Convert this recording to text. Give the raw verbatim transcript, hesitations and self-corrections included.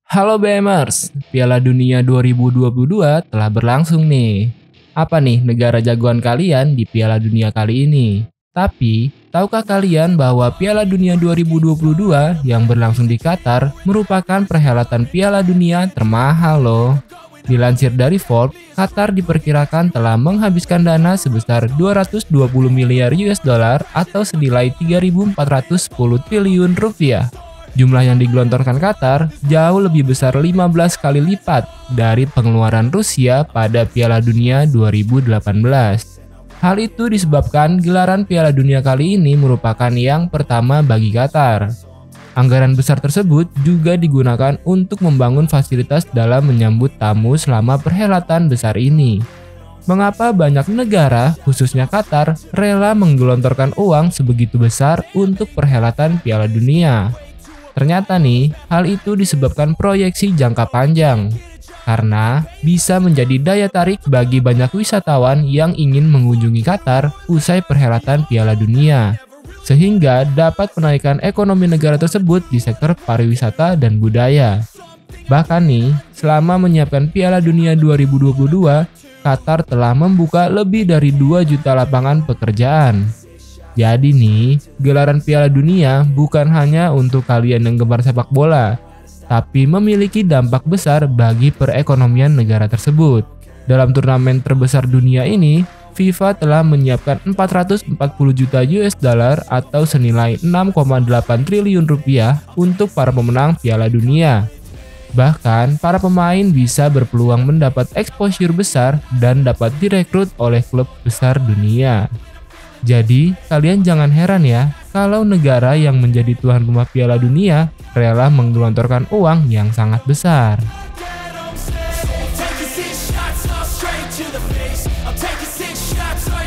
Halo BMers, Piala Dunia dua ribu dua puluh dua telah berlangsung nih. Apa nih negara jagoan kalian di Piala Dunia kali ini? Tapi, tahukah kalian bahwa Piala Dunia dua ribu dua puluh dua yang berlangsung di Qatar merupakan perhelatan Piala Dunia termahal loh. Dilansir dari Forbes, Qatar diperkirakan telah menghabiskan dana sebesar dua ratus dua puluh miliar U S dollar atau senilai tiga ribu empat ratus sepuluh triliun rupiah. Jumlah yang digelontorkan Qatar jauh lebih besar lima belas kali lipat dari pengeluaran Rusia pada Piala Dunia dua ribu delapan belas. Hal itu disebabkan gelaran Piala Dunia kali ini merupakan yang pertama bagi Qatar. Anggaran besar tersebut juga digunakan untuk membangun fasilitas dalam menyambut tamu selama perhelatan besar ini. Mengapa banyak negara, khususnya Qatar, rela menggelontorkan uang sebegitu besar untuk perhelatan Piala Dunia? Ternyata nih, hal itu disebabkan proyeksi jangka panjang, karena bisa menjadi daya tarik bagi banyak wisatawan yang ingin mengunjungi Qatar usai perhelatan Piala Dunia, sehingga dapat menaikkan ekonomi negara tersebut di sektor pariwisata dan budaya. Bahkan nih, selama menyiapkan Piala Dunia dua ribu dua puluh dua, Qatar telah membuka lebih dari dua juta lapangan pekerjaan. Jadi nih, gelaran Piala Dunia bukan hanya untuk kalian yang gemar sepak bola, tapi memiliki dampak besar bagi perekonomian negara tersebut. Dalam turnamen terbesar dunia ini, FIFA telah menyiapkan empat ratus empat puluh juta U S dollar atau senilai enam koma delapan triliun rupiah untuk para pemenang Piala Dunia. Bahkan, para pemain bisa berpeluang mendapat exposure besar dan dapat direkrut oleh klub besar dunia. Jadi, kalian jangan heran ya kalau negara yang menjadi tuan rumah Piala Dunia rela menggelontorkan uang yang sangat besar. I'm taking six shots